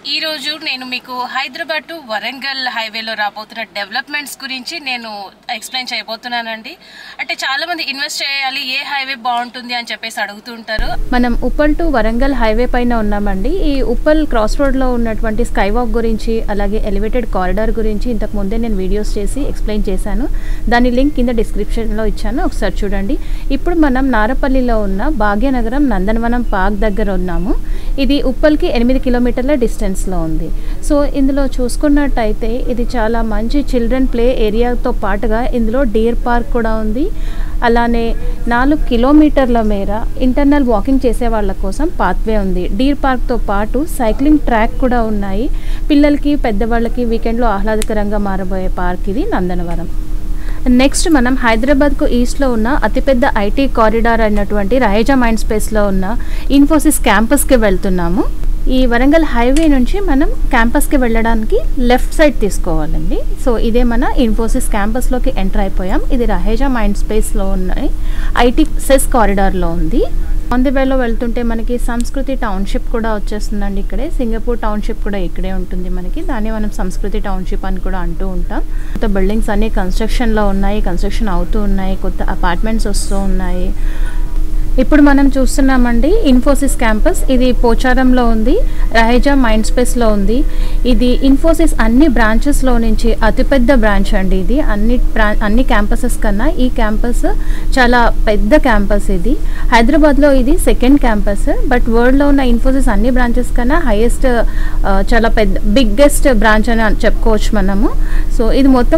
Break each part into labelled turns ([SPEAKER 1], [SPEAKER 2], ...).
[SPEAKER 1] ఈ రోజు నేను మీకు హైదరాబాద్ టు వరంగల్ హైవేలో రాబోతున్న డెవలప్మెంట్స్ గురించి నేను ఎక్స్ప్లెయిన్ చేయబోతున్నానండి. అంటే చాలా మంది ఇన్వెస్ట్ చేయాలి, ఏ హైవే బాగుంటుంది అని చెప్పేసి అడుగుతుంటారు.
[SPEAKER 2] మనం ఉప్పల్ టు వరంగల్ హైవే పైన ఉన్నామండి. ఈ ఉప్పల్ క్రాస్ రోడ్లో ఉన్నటువంటి స్కై వాక్ గురించి అలాగే ఎలివేటెడ్ కారిడార్ గురించి ఇంతకు ముందే నేను వీడియోస్ చేసి ఎక్స్ప్లెయిన్ చేశాను. దాని లింక్ కింద డిస్క్రిప్షన్లో ఇచ్చాను, ఒకసారి చూడండి. ఇప్పుడు మనం నారపల్లిలో ఉన్న భాగ్యనగరం నందనవనం పార్క్ దగ్గర ఉన్నాము. ఇది ఉప్పల్కి 8 కిలోమీటర్ల డిస్టెన్స్లో ఉంది. సో ఇందులో చూసుకున్నట్టయితే ఇది చాలా మంచి చిల్డ్రన్ ప్లే ఏరియాతో పాటుగా ఇందులో డీర్ పార్క్ కూడా ఉంది. అలానే 4 కిలోమీటర్ల మేర ఇంటర్నల్ వాకింగ్ చేసే వాళ్ళ కోసం పాత్వే ఉంది. డీర్ పార్క్తో పాటు సైక్లింగ్ ట్రాక్ కూడా ఉన్నాయి. పిల్లలకి పెద్దవాళ్ళకి వీకెండ్లో ఆహ్లాదకరంగా మారబోయే పార్క్ ఇది నందనవరం. నెక్స్ట్ మనం హైదరాబాద్కు ఈస్ట్లో ఉన్న అతిపెద్ద ఐటీ కారిడార్ అయినటువంటి రహేజా మైండ్ స్పేస్లో ఉన్న ఇన్ఫోసిస్ క్యాంపస్కి వెళ్తున్నాము. ఈ వరంగల్ హైవే నుంచి మనం క్యాంపస్కి వెళ్ళడానికి లెఫ్ట్ సైడ్ తీసుకోవాలండి. సో ఇదే మన ఇన్ఫోసిస్ క్యాంపస్లోకి ఎంటర్ అయిపోయాం. ఇది రహేజా మైండ్ స్పేస్లో ఉన్నాయి, ఐటీ సెస్ కారిడార్లో ఉంది. ఆన్ ది వేలో వెళ్తుంటే మనకి సంస్కృతి టౌన్షిప్ కూడా వచ్చేస్తుందండి. ఇక్కడే సింగపూర్ టౌన్షిప్ కూడా ఇక్కడే ఉంటుంది మనకి. దాన్ని మనం సంస్కృతి టౌన్షిప్ అని కూడా అంటూ ఉంటాం. కొత్త బిల్డింగ్స్ అన్నీ కన్స్ట్రక్షన్లో ఉన్నాయి, కన్స్ట్రక్షన్ అవుతూ ఉన్నాయి, కొత్త అపార్ట్మెంట్స్ వస్తూ ఉన్నాయి. ఇప్పుడు మనం చూస్తున్నామండి ఇన్ఫోసిస్ క్యాంపస్. ఇది పోచారంలో ఉంది, రహేజా మైండ్ స్పేస్లో ఉంది. ఇది ఇన్ఫోసిస్ అన్ని బ్రాంచెస్లో నుంచి అతిపెద్ద బ్రాంచ్ అండి. ఇది అన్ని క్యాంపసెస్ కన్నా ఈ క్యాంపస్ చాలా పెద్ద క్యాంపస్. ఇది హైదరాబాద్లో ఇది సెకండ్ క్యాంపస్, బట్ వరల్డ్లో ఉన్న ఇన్ఫోసిస్ అన్ని బ్రాంచెస్ కన్నా హైయెస్ట్, చాలా బిగ్గెస్ట్ బ్రాంచ్ అని చెప్పుకోవచ్చు మనము. సో ఇది మొత్తం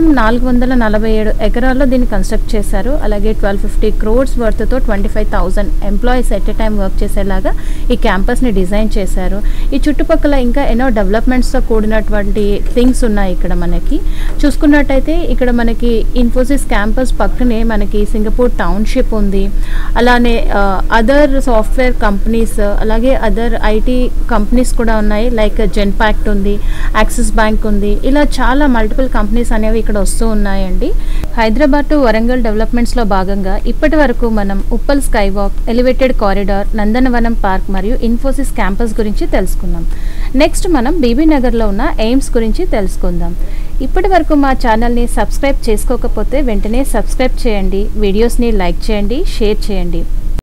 [SPEAKER 2] 447 ఎకరాల్లో దీన్ని కన్స్ట్రక్ట్ చేశారు. అలాగే 1250 crores వర్త్తో 25,000 employees at a time work చేసేలాగా ఈ క్యాంపస్ని డిజైన్ చేశారు. ఈ చుట్టుపక్కల ఇంకా ఎన్నో డెవలప్మెంట్స్తో కూడినటువంటి థింగ్స్ ఉన్నాయి. ఇక్కడ మనకి చూసుకున్నట్టయితే ఇక్కడ మనకి ఇన్ఫోసిస్ క్యాంపస్ పక్కనే మనకి సింగపూర్ టౌన్షిప్ ఉంది. అలానే అదర్ సాఫ్ట్వేర్ కంపెనీస్ అలాగే అదర్ ఐటీ కంపెనీస్ కూడా ఉన్నాయి. లైక్ జెన్పాక్ట్ ఉంది, యాక్సిస్ బ్యాంక్ ఉంది. ఇలా చాలా మల్టిపుల్ కంపెనీస్ అనేవి ఇక్కడ వస్తూ ఉన్నాయండి. హైదరాబాద్ టు వరంగల్ డెవలప్మెంట్స్లో భాగంగా ఇప్పటి వరకు మనం Uppal sky walk, elevated corridor, Nandanavanam park మరియు ఇన్ఫోసిస్ క్యాంపస్ గురించి తెలుసుకున్నాం. నెక్స్ట్ మనం బీబీ నగర్లో ఉన్న ఎయిమ్స్ గురించి తెలుసుకుందాం. ఇప్పటి వరకు మా ఛానల్ని సబ్స్క్రైబ్ చేసుకోకపోతే వెంటనే సబ్స్క్రైబ్ చేయండి, వీడియోస్ని లైక్ చేయండి, షేర్ చేయండి.